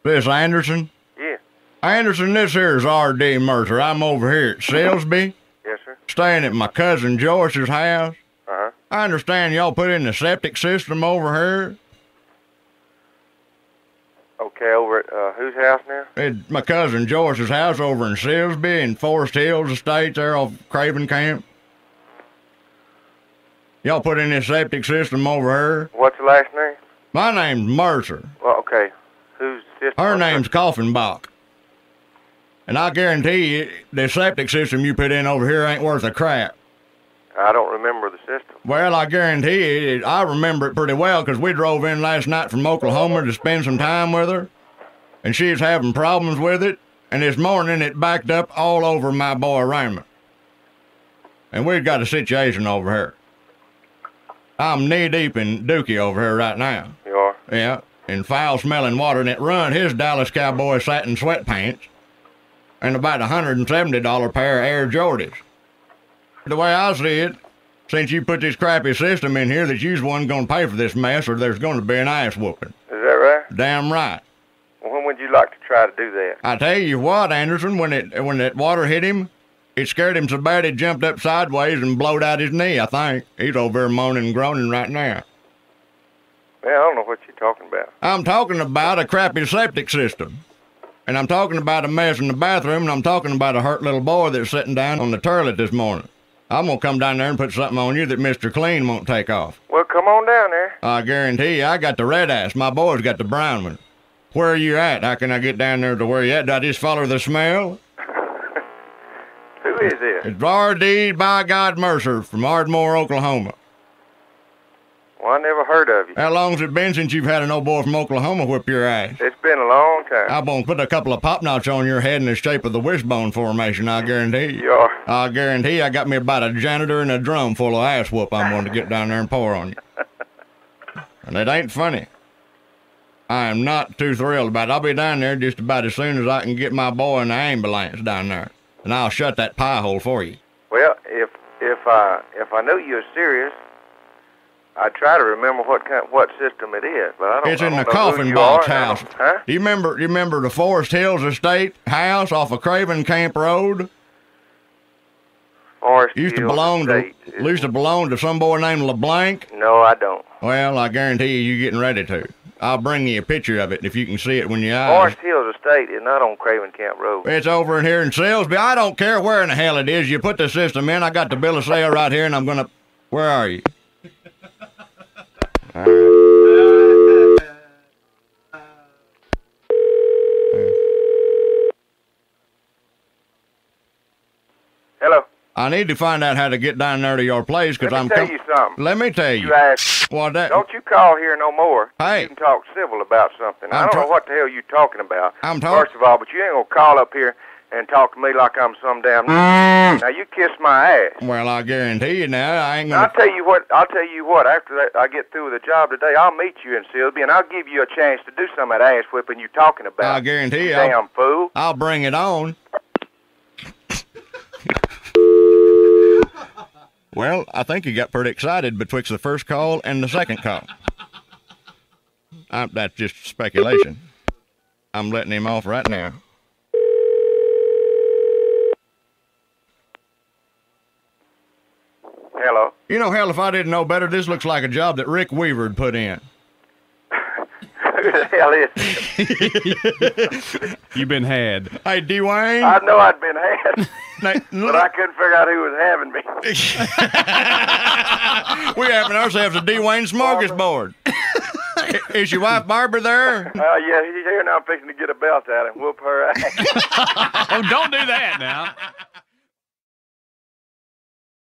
This Anderson? Yeah. Anderson, this here is R.D. Mercer. I'm over here at Silsby, Yes, sir. staying at my cousin Joyce's house. Uh-huh. I understand y'all put in the septic system over here. Okay, over at whose house now? At my cousin Joyce's house over in Silsby in Forest Hills Estate there off Craven Camp. Y'all put in this septic system over here. What's the last name? My name's Mercer. Well, okay. Whose sister? Her name's Coffenbach. And I guarantee you, the septic system you put in over here ain't worth a crap. I don't remember the system. Well, I guarantee you, I remember it pretty well because we drove in last night from Oklahoma to spend some time with her. And she was having problems with it. And this morning it backed up all over my boy Raymond. And we've got a situation over here. I'm knee-deep in dookie over here right now. You are? Yeah, in foul-smelling water, and it run his Dallas Cowboy satin sweatpants and about $170 pair of Air Jordans. The way I see it, since you put this crappy system in here, that you's one gonna pay for this mess, or there's gonna be an ass whooping. Is that right? Damn right. Well, when would you like to try to do that? I tell you what, Anderson, when that water hit him, it scared him so bad he jumped up sideways and blowed out his knee, I think. He's over there moaning and groaning right now. Man, I don't know what you're talking about. I'm talking about a crappy septic system. And I'm talking about a mess in the bathroom, and I'm talking about a hurt little boy that's sitting down on the toilet this morning. I'm gonna come down there and put something on you that Mr. Clean won't take off. Well, come on down there. I guarantee you, I got the red ass. My boy's got the brown one. Where are you at? How can I get down there to where you at? Do I just follow the smell? Who is this? It's R.D. by God Mercer from Ardmore, Oklahoma. Well, I never heard of you. How long's it been since you've had an old boy from Oklahoma whip your ass? It's been a long time. I'm gonna put a couple of pop knots on your head in the shape of the wishbone formation, I guarantee you. You are. I guarantee you I got me about a janitor and a drum full of ass whoop I'm going to get down there and pour on you. And it ain't funny. I am not too thrilled about it. I'll be down there just about as soon as I can get my boy in the ambulance down there. And I'll shut that pie hole for you. Well, if I knew you were serious, I'd try to remember what system it is, but I don't. It's in the know coffin who you box are, house. Huh? Do you remember the Forest Hills Estate house off of Craven Camp Road? Forest Used to Hills belong Estate. to belong to some boy named LeBlanc. No, I don't. Well, I guarantee you're getting ready to. I'll bring you a picture of it if you can see it when you eyes. Forest Hills Estate is not on Craven Camp Road. It's over in here in Silsby. I don't care where in the hell it is. You put the system in. I got the bill of sale right here, and I'm gonna. Where are you? Hello. I need to find out how to get down there to your place because Let me tell you something. Let me tell you. You asked. What that? Don't you call here no more. Hey. You can talk civil about something. I don't know what the hell you're talking about. I'm talking. First of all, but you ain't gonna call up here and talk to me like I'm some damn. Now you kiss my ass. Well, I guarantee you now, I ain't gonna. I'll tell you what. After that, I get through with the job today, I'll meet you in Silsby, and I'll give you a chance to do some of that ass whipping you're talking about. I guarantee you. Damn fool. I'll bring it on. Well, I think he got pretty excited betwixt the first call and the second call. That's just speculation. I'm letting him off right now. Hello. You know, hell, if I didn't know better, this looks like a job that Rick Weaver'd put in. Who the hell is this? You've been had. Hey, Dwayne. I know I'd been had, Now, but I couldn't figure out who was having me. We're having ourselves a Dwayne smorgasbord. Is your wife Barbara there? Yeah, he's here now. I'm fixing to get a belt out and whoop her ass. Oh, don't do that now.